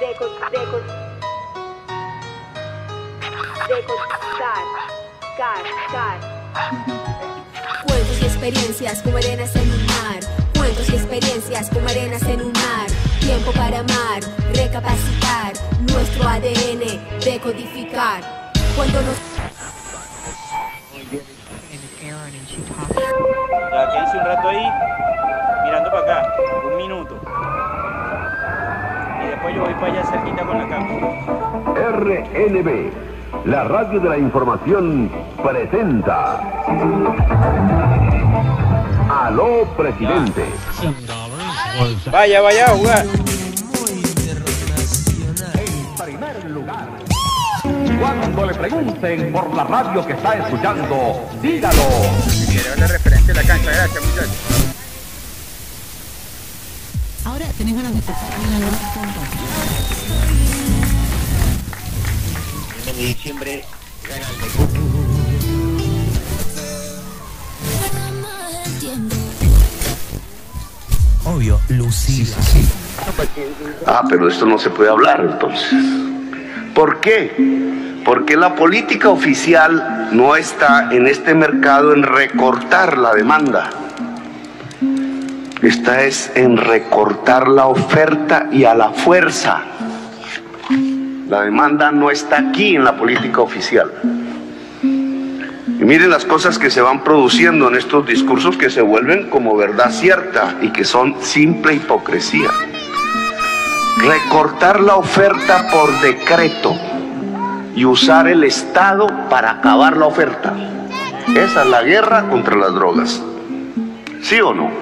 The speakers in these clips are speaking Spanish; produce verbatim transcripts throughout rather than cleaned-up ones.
Deco, deco, deco, car, car, car. Cuentos y experiencias como arenas en un mar. Cuentos y experiencias como arenas en un mar. Tiempo para amar, recapacitar. Nuestro A D N, decodificar. Cuando nos... Ya quédense un rato ahí, mirando para acá, un minuto. Y después yo voy para allá cerquita con la cámara. R N B, la radio de la información, presenta Aló, presidente. Vaya, vaya a jugar. En primer lugar, cuando le pregunten por la radio que está escuchando, dígalo. Quiero la referencia de la cancha, gracias muchachos. Ahora tenés ganas de tocar En diciembre gana el Obvio, Lucía. Sí, sí, sí. Ah, pero esto no se puede hablar entonces. ¿Por qué? Porque la política oficial no está en este mercado en recortar la demanda. Esta es en recortar la oferta y a la fuerza. La demanda no está aquí en la política oficial. Y miren las cosas que se van produciendo en estos discursos que se vuelven como verdad cierta y que son simple hipocresía. Recortar la oferta por decreto y usar el Estado para acabar la oferta. Esa es la guerra contra las drogas. ¿Sí o no?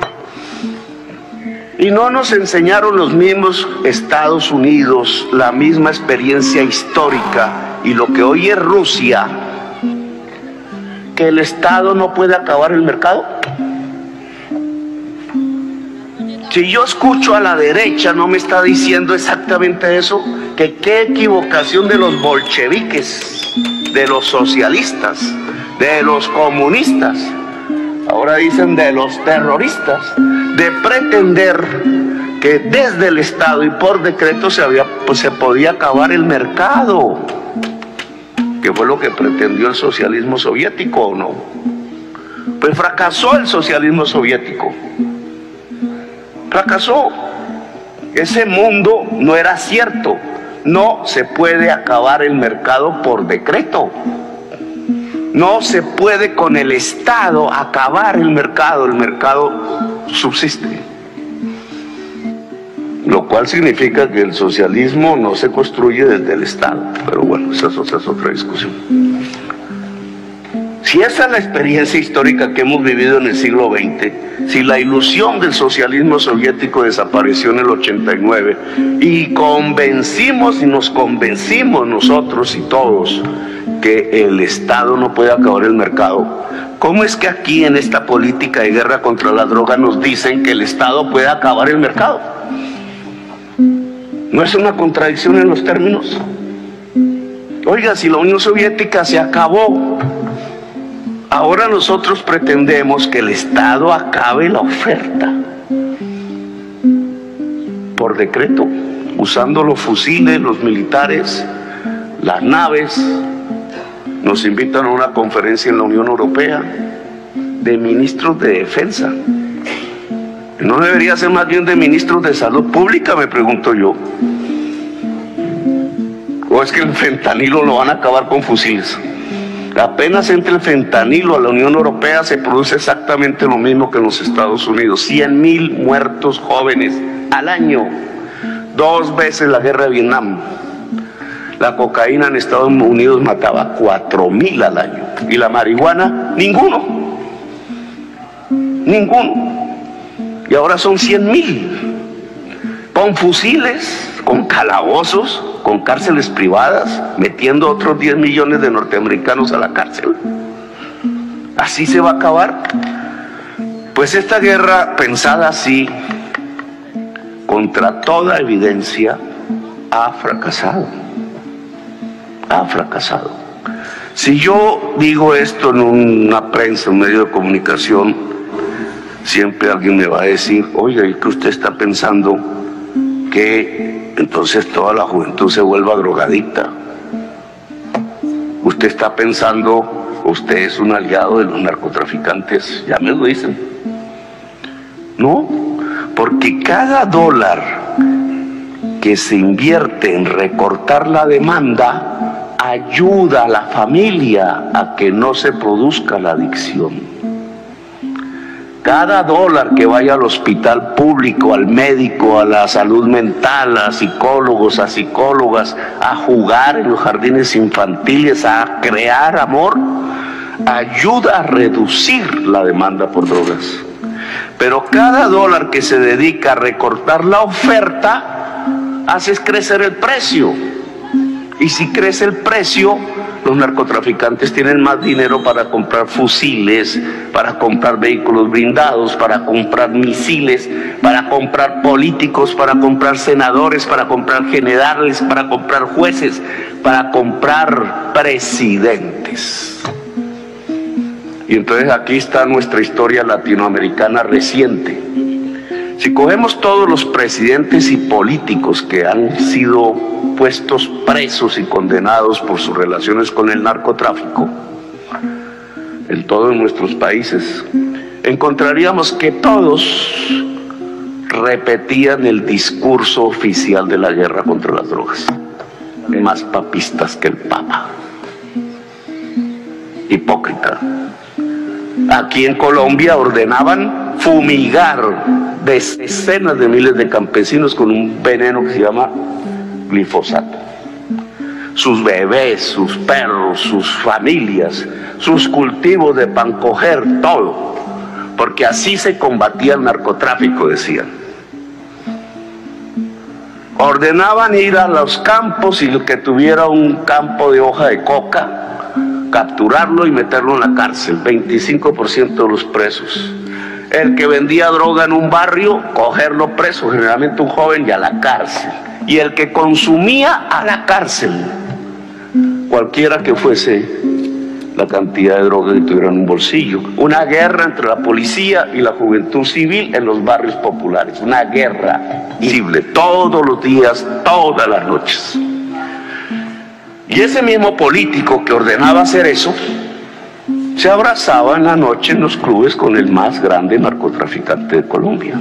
Y no nos enseñaron los mismos Estados Unidos la misma experiencia histórica y lo que hoy es Rusia, que el Estado no puede acabar el mercado. Si yo escucho a la derecha, no me está diciendo exactamente eso, que qué equivocación de los bolcheviques, de los socialistas, de los comunistas, ahora dicen de los terroristas, de pretender que desde el Estado y por decreto se, había, pues se podía acabar el mercado, que fue lo que pretendió el socialismo soviético, ¿o no? Pues fracasó el socialismo soviético. Fracasó. Ese mundo no era cierto. No se puede acabar el mercado por decreto. No se puede con el Estado acabar el mercado. El mercado subsiste. Lo cual significa que el socialismo no se construye desde el Estado. Pero bueno, esa es otra discusión. Si esa es la experiencia histórica que hemos vivido en el siglo veinte, si la ilusión del socialismo soviético desapareció en el ochenta y nueve y convencimos y nos convencimos nosotros y todos que el Estado no puede acabar el mercado, ¿cómo es que aquí en esta política de guerra contra la droga nos dicen que el Estado puede acabar el mercado? ¿No es una contradicción en los términos? Oiga, si la Unión Soviética se acabó, ahora nosotros pretendemos que el Estado acabe la oferta por decreto, usando los fusiles, los militares, las naves. Nos invitan a una conferencia en la Unión Europea de ministros de defensa. ¿No debería ser más bien de ministros de salud pública, me pregunto yo? ¿O es que el fentanilo lo van a acabar con fusiles? Apenas entre el fentanilo a la Unión Europea se produce exactamente lo mismo que en los Estados Unidos. cien mil muertos jóvenes al año. Dos veces la guerra de Vietnam. La cocaína en Estados Unidos mataba cuatro mil al año. Y la marihuana, ninguno. Ninguno. Y ahora son cien mil. Con fusiles, con calabozos, con cárceles privadas, metiendo otros diez millones de norteamericanos a la cárcel. ¿Así se va a acabar? Pues esta guerra, pensada así, contra toda evidencia, ha fracasado. Ha fracasado. Si yo digo esto en una prensa, un medio de comunicación, siempre alguien me va a decir, oiga, ¿y qué usted está pensando que entonces toda la juventud se vuelva drogadicta. Usted está pensando, usted es un aliado de los narcotraficantes, ya me lo dicen. No, porque cada dólar que se invierte en recortar la demanda ayuda a la familia a que no se produzca la adicción. Cada dólar que vaya al hospital público, al médico, a la salud mental, a psicólogos, a psicólogas, a jugar en los jardines infantiles, a crear amor, ayuda a reducir la demanda por drogas. Pero cada dólar que se dedica a recortar la oferta, hace crecer el precio. Y si crece el precio, los narcotraficantes tienen más dinero para comprar fusiles, para comprar vehículos blindados, para comprar misiles, para comprar políticos, para comprar senadores, para comprar generales, para comprar jueces, para comprar presidentes. Y entonces aquí está nuestra historia latinoamericana reciente. Si cogemos todos los presidentes y políticos que han sido puestos presos y condenados por sus relaciones con el narcotráfico en todos nuestros países, encontraríamos que todos repetían el discurso oficial de la guerra contra las drogas. Más papistas que el Papa. Hipócrita. Aquí en Colombia ordenaban fumigar decenas de miles de campesinos con un veneno que se llama glifosato. Sus bebés, sus perros, sus familias, sus cultivos de pancoger, todo. Porque así se combatía el narcotráfico, decían. Ordenaban ir a los campos y el que tuviera un campo de hoja de coca, capturarlo y meterlo en la cárcel, veinticinco por ciento de los presos. El que vendía droga en un barrio, cogerlo preso, generalmente un joven, y a la cárcel. Y el que consumía, a la cárcel. Cualquiera que fuese la cantidad de droga que tuviera en un bolsillo. Una guerra entre la policía y la juventud civil en los barrios populares. Una guerra visible, todos los días, todas las noches. Y ese mismo político que ordenaba hacer eso, se abrazaba en la noche en los clubes con el más grande narcotraficante de Colombia.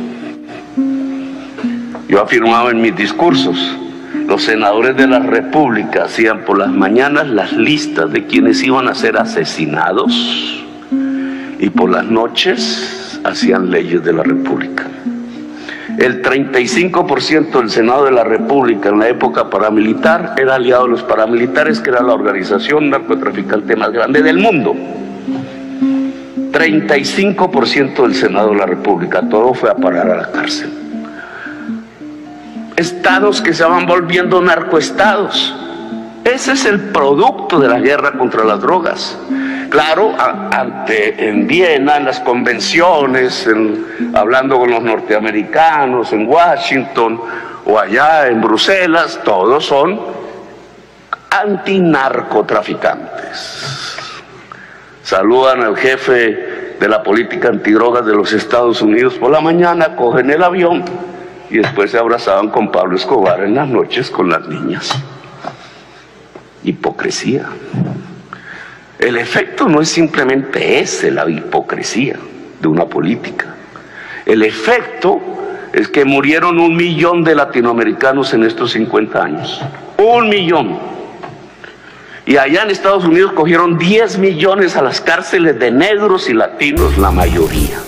Yo afirmaba en mis discursos, los senadores de la República hacían por las mañanas las listas de quienes iban a ser asesinados y por las noches hacían leyes de la República. El treinta y cinco por ciento del Senado de la República en la época paramilitar era aliado de los paramilitares, que era la organización narcotraficante más grande del mundo. treinta y cinco por ciento del Senado de la República, todo fue a parar a la cárcel. Estados que se van volviendo narcoestados. Ese es el producto de la guerra contra las drogas. Claro, a, ante, en Viena, en las convenciones, en, hablando con los norteamericanos, en Washington o allá en Bruselas, todos son antinarcotraficantes. Saludan al jefe de la política antidrogas de los Estados Unidos por la mañana, cogen el avión y después se abrazaban con Pablo Escobar en las noches con las niñas. Hipocresía. El efecto no es simplemente ese, la hipocresía de una política. El efecto es que murieron un millón de latinoamericanos en estos cincuenta años. Un millón. Y allá en Estados Unidos cogieron diez millones a las cárceles de negros y latinos, la mayoría.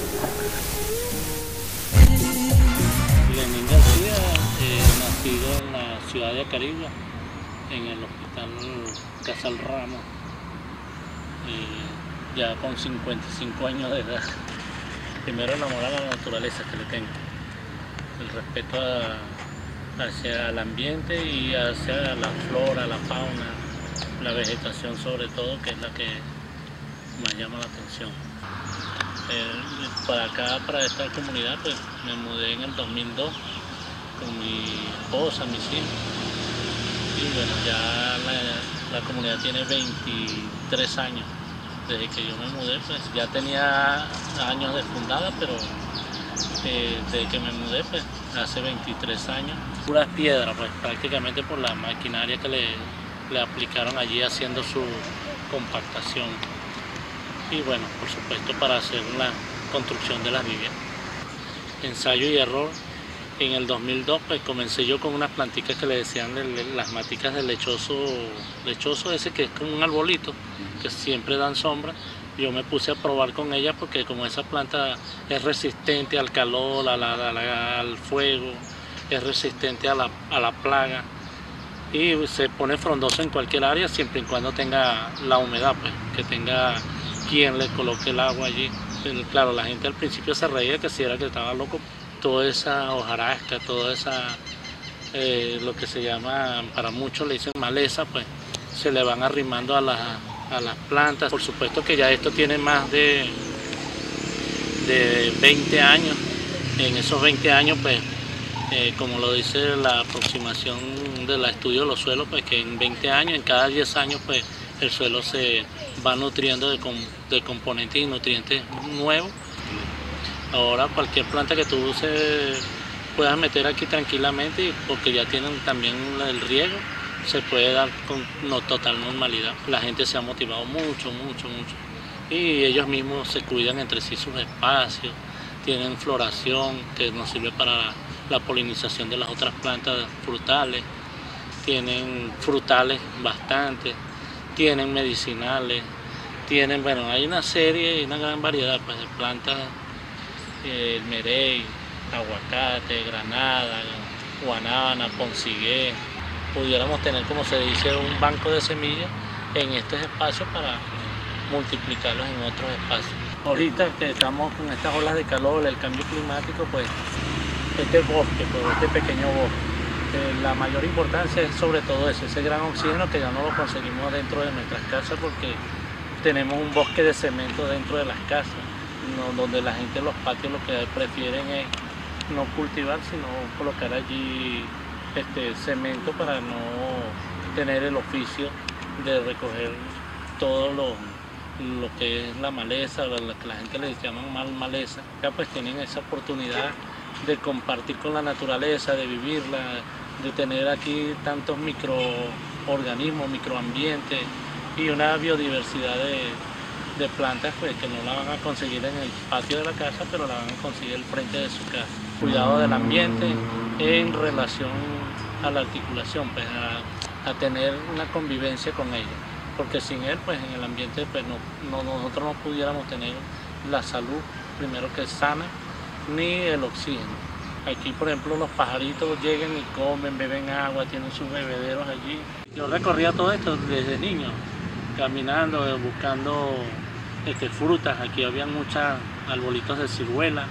Lenín García, eh, nacido en la ciudad de Acarigua, en el hospital Casal Ramos, eh, ya con cincuenta y cinco años de edad. Primero el amor a la naturaleza que le tengo, el respeto a, hacia el ambiente y hacia la flora, la fauna, la vegetación sobre todo, que es la que más llama la atención. Eh, para acá, para esta comunidad, pues me mudé en el dos mil dos con mi esposa, mis hijos. Y bueno, ya la, la comunidad tiene veintitrés años. Desde que yo me mudé, pues ya tenía años de fundada, pero eh, desde que me mudé, pues hace veintitrés años. Puras piedras, pues prácticamente por la maquinaria que le, le aplicaron allí haciendo su compactación. Y bueno, por supuesto para hacer la construcción de las viviendas. Ensayo y error. En el dos mil dos pues comencé yo con unas plantitas que le decían de, de, las maticas de lechoso, lechoso ese que es como un arbolito, que siempre dan sombra. Yo me puse a probar con ellas porque como esa planta es resistente al calor, a la, a la, al fuego, es resistente a la, a la plaga y se pone frondoso en cualquier área siempre y cuando tenga la humedad, pues, que tenga quien le coloque el agua allí. Pero, claro, la gente al principio se reía que si era que estaba loco. Toda esa hojarasca, toda esa, eh, lo que se llama, para muchos le dicen maleza, pues se le van arrimando a, la, a las plantas. Por supuesto que ya esto tiene más de, de veinte años. En esos veinte años, pues, eh, como lo dice la aproximación del estudio de los suelos, pues que en veinte años, en cada diez años, pues el suelo se va nutriendo de, com, de componentes y nutrientes nuevos. Ahora cualquier planta que tú uses puedas meter aquí tranquilamente porque ya tienen también el riego, se puede dar con no, total normalidad. La gente se ha motivado mucho, mucho, mucho. Y ellos mismos se cuidan entre sí sus espacios, tienen floración que nos sirve para la, la polinización de las otras plantas frutales, tienen frutales bastante, tienen medicinales, tienen, bueno, hay una serie, una gran variedad pues, de plantas. El merey, aguacate, granada, guanábana, poncigué. Pudiéramos tener, como se dice, un banco de semillas en estos espacios para multiplicarlos en otros espacios. Ahorita que estamos con estas olas de calor, el cambio climático, pues este bosque, pues, este pequeño bosque, eh, la mayor importancia es sobre todo ese, ese gran oxígeno que ya no lo conseguimos dentro de nuestras casas porque tenemos un bosque de cemento dentro de las casas. No, donde la gente en los patios lo que prefieren es no cultivar, sino colocar allí este, cemento para no tener el oficio de recoger todo lo, lo que es la maleza, lo que la gente les llama mal maleza. Ya pues tienen esa oportunidad de compartir con la naturaleza, de vivirla, de tener aquí tantos microorganismos, microambientes y una biodiversidad de de plantas pues, que no la van a conseguir en el patio de la casa, pero la van a conseguir al frente de su casa. Cuidado del ambiente en relación a la articulación, pues, a, a tener una convivencia con ella, porque sin él, pues en el ambiente pues, no, no, nosotros no pudiéramos tener la salud, primero que es sana, ni el oxígeno. Aquí, por ejemplo, los pajaritos llegan y comen, beben agua, tienen sus bebederos allí. Yo recorría todo esto desde niño, caminando, buscando este, frutas. Aquí habían muchos arbolitos de ciruela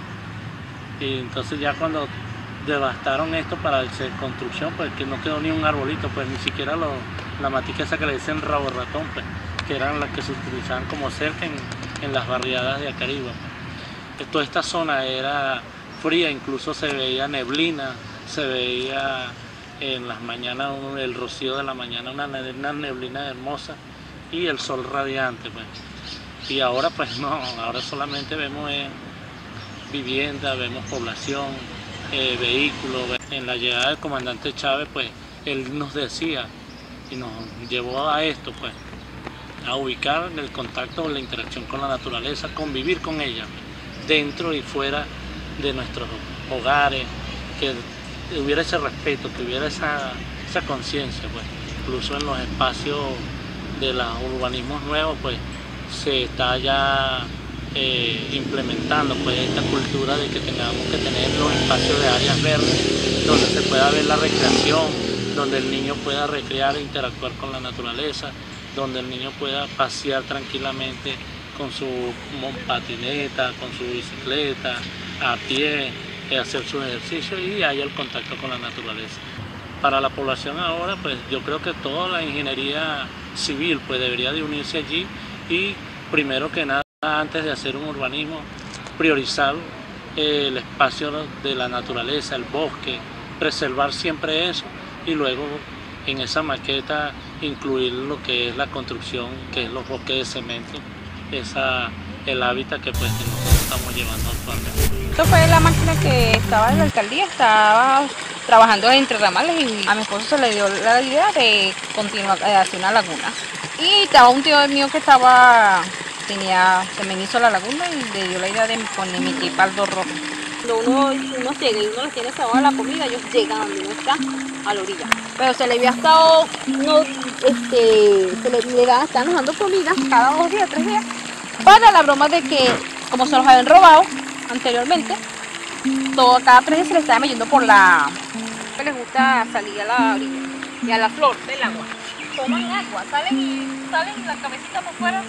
y entonces ya cuando devastaron esto para hacer construcción, pues que no quedó ni un arbolito, pues ni siquiera lo, la matica esa que le dicen rabo ratón, pues, que eran las que se utilizaban como cerca en, en las barriadas de Acarigua. Pues. Toda esta zona era fría, incluso se veía neblina, se veía en las mañanas el rocío de la mañana, una, una neblina hermosa y el sol radiante, pues. Y ahora pues no, ahora solamente vemos eh, vivienda, vemos población, eh, vehículos. En la llegada del comandante Chávez, pues él nos decía y nos llevó a esto, pues, a ubicar el contacto, la interacción con la naturaleza, convivir con ella, dentro y fuera de nuestros hogares, que hubiera ese respeto, que hubiera esa, esa conciencia, pues. Incluso en los espacios de los urbanismos nuevos, pues se está ya eh, implementando pues esta cultura de que tengamos que tener los espacios de áreas verdes donde se pueda ver la recreación, donde el niño pueda recrear e interactuar con la naturaleza, donde el niño pueda pasear tranquilamente con su patineta, con su bicicleta, a pie, hacer sus ejercicios y haya el contacto con la naturaleza. Para la población ahora, pues yo creo que toda la ingeniería civil pues debería de unirse allí y primero que nada, antes de hacer un urbanismo, priorizar eh, el espacio de la naturaleza, el bosque, preservar siempre eso y luego en esa maqueta incluir lo que es la construcción, que es los bosques de cemento, esa, el hábitat que pues nosotros estamos llevando actualmente. Esto fue la máquina que estaba en la alcaldía, estaba trabajando entre ramales y a mi esposo se le dio la idea de continuar eh, hacia una laguna. Y estaba un tío mío que estaba, tenía, se me hizo la laguna y le dio la idea de poner mi paldo rojo. Cuando uno, uno llega y uno les tiene sabor a la comida, ellos llegan donde uno está, a la orilla. Pero se le había estado, no, este, se le, le dan, están dando comida cada dos días, tres días, para la broma de que, como se los habían robado anteriormente, todo, cada tres días se les estaba yendo por la... les gusta salir a la orilla y a la flor del agua. Toman agua, salen y salen la cabecita por fuera.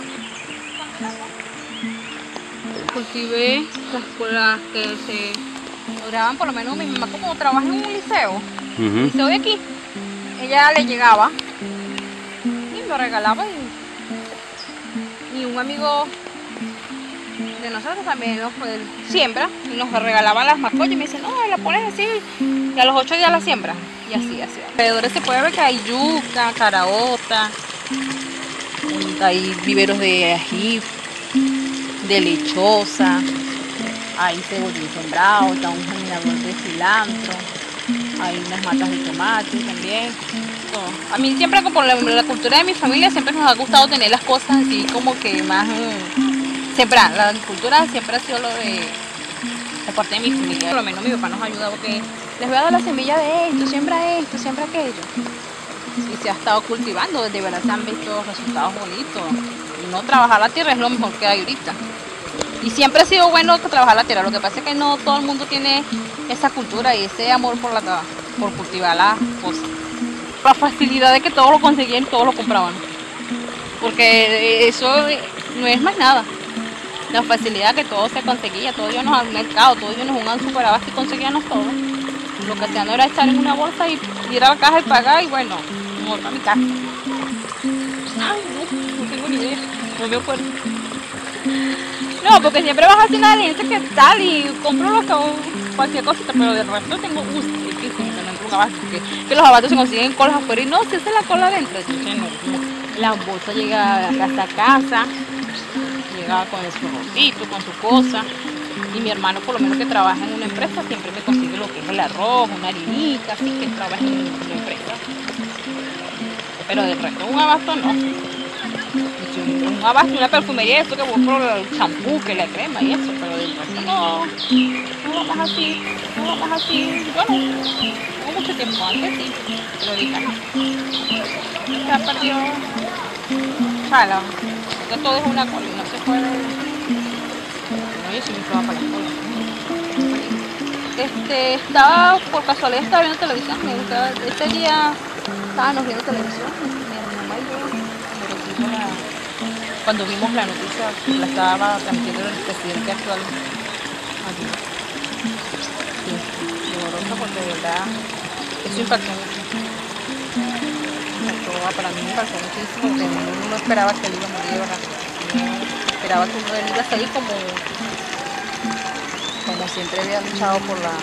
Cultivé las cosas que se lograban, por lo menos mi mamá como trabaja en un liceo, uh -huh. liceo de aquí, ella le llegaba y me regalaba y, y un amigo de nosotros también nos pues, siembra y nos regalaba las mascotas y me dice, no, la pones así y a los ocho días la siembra y así, así. Alrededor se puede ver que hay yuca, caraota, hay viveros de ají, de lechosa, hay cebollín sembrado, está un generador de cilantro, hay unas matas de tomate también. Todo. A mí siempre, como la, la cultura de mi familia, siempre nos ha gustado tener las cosas así como que más mmm, sembrar. La agricultura siempre ha sido lo de la parte de mi familia. Por lo menos mi papá nos ha ayudado porque les voy a dar la semilla de esto, siembra esto, siembra aquello. Y se ha estado cultivando, de verdad se han visto resultados bonitos. No trabajar la tierra es lo mejor que hay ahorita. Y siempre ha sido bueno trabajar la tierra, lo que pasa es que no todo el mundo tiene esa cultura y ese amor por, la, por cultivar las cosas. La facilidad de que todos lo conseguían, todos lo compraban. Porque eso no es más nada. La facilidad que todo se conseguía, todos íbamos al mercado, todos íbamos a un superabasto y conseguíamos todo. Lo que hacían era echar en una bolsa y ir a la caja y pagar y bueno, me voy para mi casa. Ay, no, no tengo ni idea, no me acuerdo. No, porque siempre vas a hacer una diligencia que tal y compro lo que, cualquier cosita, pero de resto tengo gusto. Es que siempre no entro un abasto, que, que los abastos se consiguen colas afuera y no, si esa es la cola adentro. Entonces no, la bolsa llega hasta casa, llega con su rosito, con su cosa. Y mi hermano, por lo menos que trabaja en una empresa, siempre me consigue lo que es el arroz, una harinita, así que trabaja en una empresa. Pero de resto un abasto no. Un abasto, una perfumería, eso que compro el champú, que la crema y eso, pero del resto no, no vas así, no vas así. Bueno, no mucho tiempo antes sí, pero ahorita no. Se ha perdido, jala, porque todo es una cola y no se puede. No, yo soy muy floja para la cola. Este, estaba, por casualidad estaba viendo televisión, me gustaba, este día estábamos viendo televisión, mi mamá y yo, pero vimos la, cuando vimos la noticia, la estaba transmitiendo el presidente actual aquí. Sí, doloroso porque de verdad, eso impactó mucho. Impactó, para mí me impactó muchísimo, porque uno no esperaba que él iba a morir, ¿verdad? No esperaba que uno él iba a salir como, como siempre había luchado por la...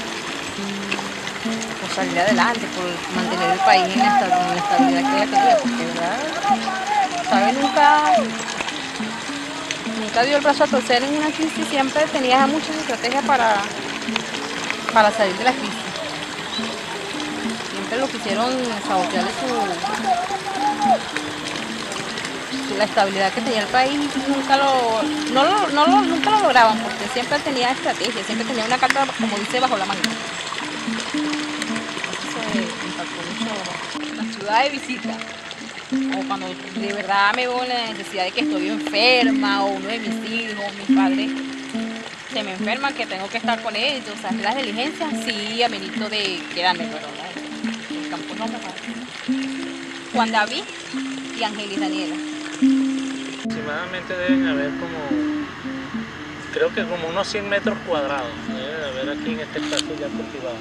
por salir adelante, por mantener el país en la estabilidad que la quería, porque verdad, ¿sabe? Nunca, nunca dio el brazo a torcer en una crisis, siempre tenía muchas estrategias para, para salir de la crisis. Siempre lo quisieron sabotearle su, la estabilidad que tenía el país, nunca lo, no lo, no lo, nunca lo lograban, porque siempre tenía estrategia, siempre tenía una carta, como dice, bajo la manga. La ciudad de visita, o cuando de verdad me veo la necesidad de que estoy enferma, o uno de mis hijos, mis padres se me enferman, que tengo que estar con ellos, o sea, las diligencias sí, amerito de quedarme, pero no, el campo no me pasa. Juan David y Ángeles Daniela. Aproximadamente deben haber como, creo que como unos cien metros cuadrados, debe de haber aquí en este espacio ya cultivado.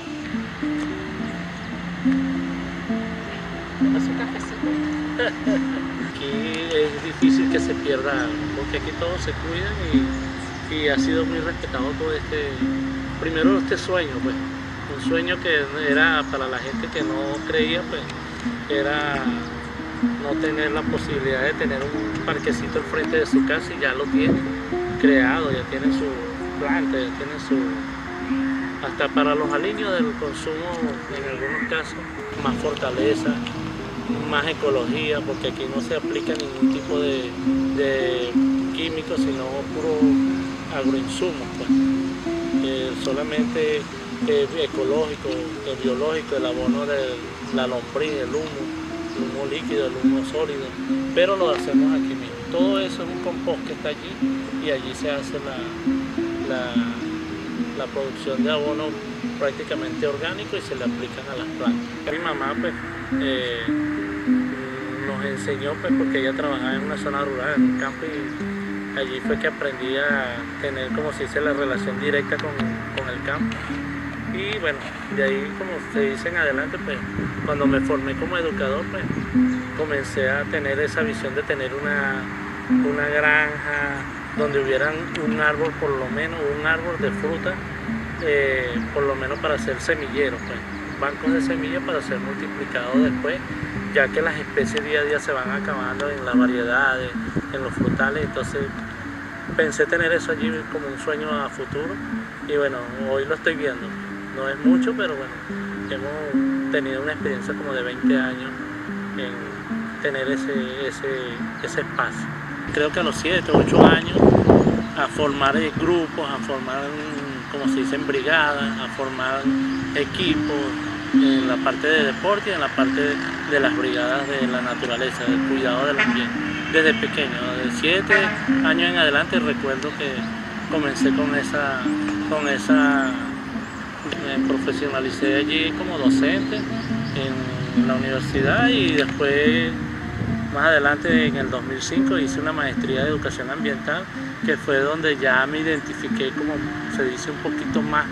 Es un cafecito. Aquí es difícil que se pierda algo, porque aquí todos se cuidan y, y ha sido muy respetado todo este, primero este sueño, pues, un sueño que era para la gente que no creía, pues, era no tener la posibilidad de tener un parquecito al frente de su casa y ya lo tienen creado, ya tienen su, plantas, ya tienen su, hasta para los aliños del consumo, en algunos casos, más fortaleza, más ecología, porque aquí no se aplica ningún tipo de, de químicos, sino puro agroinsumos, pues. Eh, solamente eh, ecológico, eh, biológico, el abono de la lombriz, el humo, el humo líquido, el humo sólido, pero lo hacemos aquí mismo. Todo eso es un compost que está allí y allí se hace la, la, la producción de abono prácticamente orgánico y se le aplican a las plantas. Mi mamá pues eh, nos enseñó pues porque ella trabajaba en una zona rural, en un campo, y allí fue que aprendí a tener, como se dice, la relación directa con, con el campo. Y bueno, de ahí, como se dice en adelante, pues cuando me formé como educador, pues comencé a tener esa visión de tener una, una granja donde hubieran un árbol, por lo menos un árbol de fruta, eh, por lo menos para hacer semilleros, pues, bancos de semillas para ser multiplicados después, ya que las especies día a día se van acabando en las variedades, en los frutales. Entonces pensé tener eso allí como un sueño a futuro y bueno, hoy lo estoy viendo. No es mucho, pero bueno, hemos tenido una experiencia como de veinte años en tener ese, ese, ese espacio. Creo que a los siete, ocho años, a formar grupos, a formar, como se dice, brigadas, a formar equipos en la parte de deporte y en la parte de, de las brigadas de la naturaleza, del cuidado del ambiente. Desde pequeño, de siete años en adelante, recuerdo que comencé con esa, con esa me profesionalicé allí como docente en la universidad y después, más adelante, en el dos mil cinco, hice una maestría de educación ambiental, que fue donde ya me identifiqué, como se dice, un poquito más.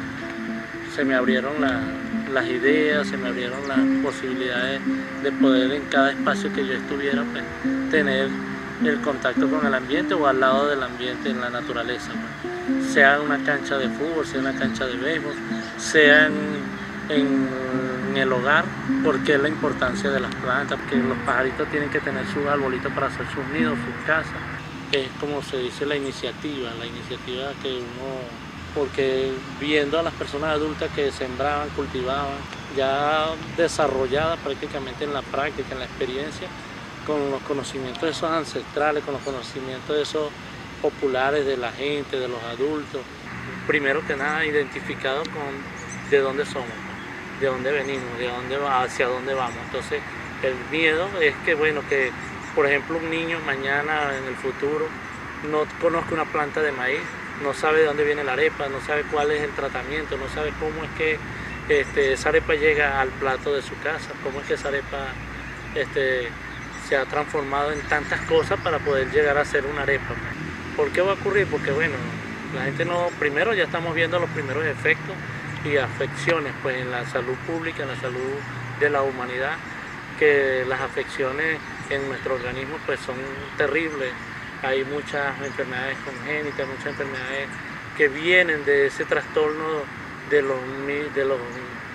Se me abrieron la, las ideas, se me abrieron las posibilidades de poder en cada espacio que yo estuviera, pues, tener el contacto con el ambiente o al lado del ambiente en la naturaleza, pues. Sea una cancha de fútbol, sea una cancha de béisbol, sea en, en, en el hogar, porque es la importancia de las plantas, porque los pajaritos tienen que tener sus arbolitos para hacer sus nidos, sus casas. Es como se dice la iniciativa, la iniciativa que uno, porque viendo a las personas adultas que sembraban, cultivaban, ya desarrolladas prácticamente en la práctica, en la experiencia, con los conocimientos de esos ancestrales, con los conocimientos de esos populares de la gente, de los adultos, primero que nada identificados con de dónde somos, de dónde venimos, de dónde va, hacia dónde vamos. Entonces el miedo es que, bueno, que por ejemplo un niño mañana en el futuro no conozca una planta de maíz, no sabe de dónde viene la arepa, no sabe cuál es el tratamiento, no sabe cómo es que este, esa arepa llega al plato de su casa, cómo es que esa arepa este, se ha transformado en tantas cosas para poder llegar a ser una arepa. ¿Por qué va a ocurrir? Porque bueno, la gente no, primero ya estamos viendo los primeros efectos y afecciones pues en la salud pública, en la salud de la humanidad, que las afecciones en nuestro organismo pues son terribles. Hay muchas enfermedades congénitas, muchas enfermedades que vienen de ese trastorno de los, de los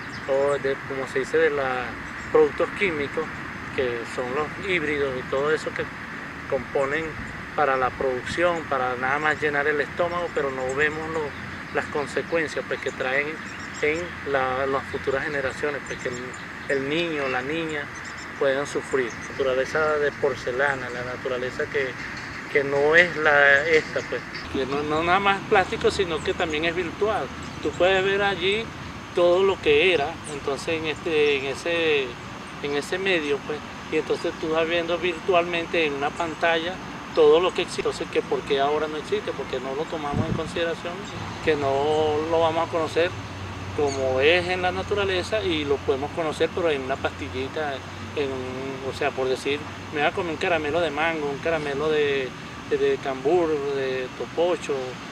de, como se dice, de los productos químicos, que son los híbridos y todo eso que componen para la producción, para nada más llenar el estómago, pero no vemos lo, las consecuencias pues, que traen en la, las futuras generaciones, pues, que el, el niño o la niña puedan sufrir. La naturaleza de porcelana, la naturaleza que, que no es la esta, pues, que no, no nada más plástico, sino que también es virtual. Tú puedes ver allí todo lo que era, entonces en, este, en, ese, en ese medio, pues, y entonces tú vas viendo virtualmente en una pantalla todo lo que existe. Entonces, que ¿por qué ahora no existe? Porque no lo tomamos en consideración, que no lo vamos a conocer como es en la naturaleza y lo podemos conocer pero en una pastillita, en un, o sea, por decir, me voy a comer un caramelo de mango, un caramelo de, de, de cambur, de topocho,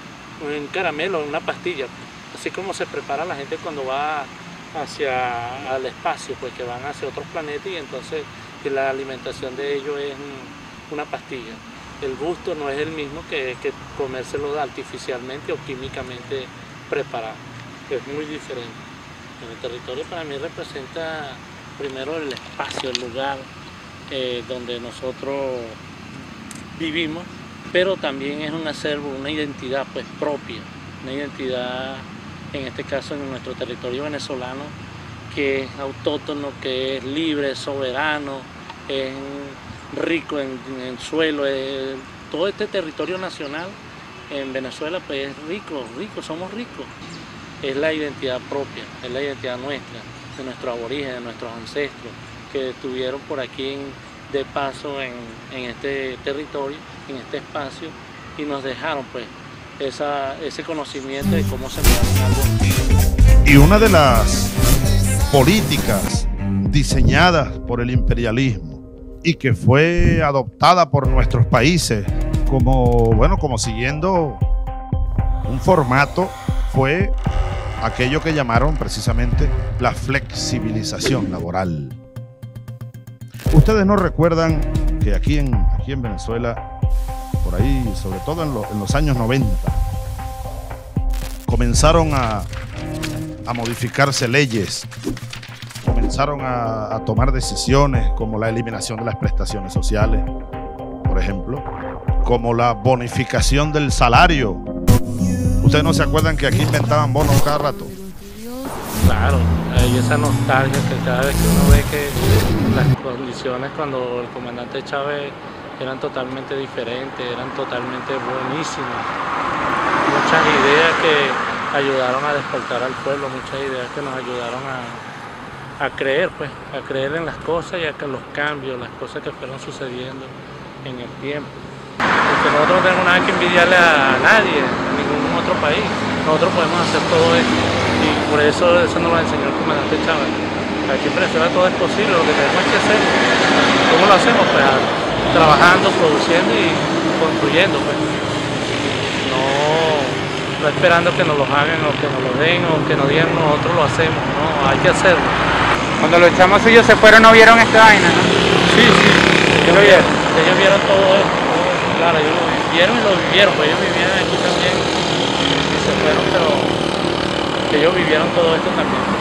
un caramelo en una pastilla, así como se prepara la gente cuando va hacia el espacio, pues que van hacia otros planetas y entonces la alimentación de ellos es una pastilla. El gusto no es el mismo que, que comérselo artificialmente o químicamente preparado, es muy diferente. El territorio para mí representa primero el espacio, el lugar eh, donde nosotros vivimos, pero también es un acervo, una identidad pues propia, una identidad, en este caso en nuestro territorio venezolano, que es autóctono, que es libre, soberano, es rico en, en suelo, es, todo este territorio nacional en Venezuela pues es rico, rico, somos ricos. Es la identidad propia, es la identidad nuestra, de nuestros aborígenes, de nuestros ancestros, que estuvieron por aquí en, de paso en, en este territorio, en este espacio, y nos dejaron pues esa, ese conocimiento de cómo se mueve algo. Y una de las políticas diseñadas por el imperialismo y que fue adoptada por nuestros países como, bueno, como siguiendo un formato, fue aquello que llamaron precisamente la flexibilización laboral. Ustedes no recuerdan que aquí en, aquí en Venezuela, por ahí, sobre todo en, lo, en los años noventa, comenzaron a, a modificarse leyes, comenzaron a, a tomar decisiones como la eliminación de las prestaciones sociales, por ejemplo, como la bonificación del salario. ¿Ustedes no se acuerdan que aquí inventaban bonos cada rato? Claro, hay esa nostalgia que cada vez que uno ve que las condiciones cuando el comandante Chávez eran totalmente diferentes, eran totalmente buenísimas. Muchas ideas que ayudaron a despertar al pueblo, muchas ideas que nos ayudaron a, a creer, pues, a creer en las cosas y a que los cambios, las cosas que fueron sucediendo en el tiempo. Porque nosotros no tenemos nada que envidiarle a nadie, a ningún otro país. Nosotros podemos hacer todo esto y por eso eso nos lo enseñó el comandante Chávez. Aquí en Venezuela todo es posible, lo que tenemos que hacer. ¿Cómo lo hacemos? Pues trabajando, produciendo y construyendo. Pues. No, no esperando que nos lo hagan o que nos lo den o que nos digan nosotros lo hacemos. No, hay que hacerlo. Cuando los chamos suyos se fueron no vieron esta vaina, ¿no? Sí, sí. Ellos vieron, ellos vieron todo esto. Claro, ellos lo vivieron y lo vivieron, pues ellos vivían aquí también y se fueron, pero que ellos vivieron todo esto también.